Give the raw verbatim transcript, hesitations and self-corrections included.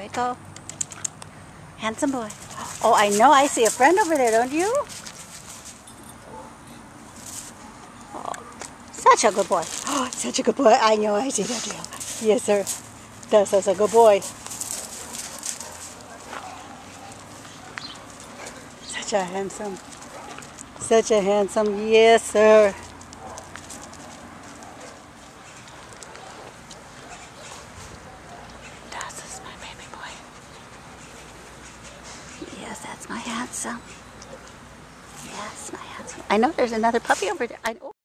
boy go. Handsome boy. Oh, I know. I see a friend over there, don't you? Oh, such a good boy. Oh, such a good boy. I know. I see that too. Yes, sir. That's such a good boy. Such a handsome. Such a handsome. Yes, sir. That's my baby boy. Yes, that's my handsome. Yes, my handsome. I know there's another puppy over there. I, oh.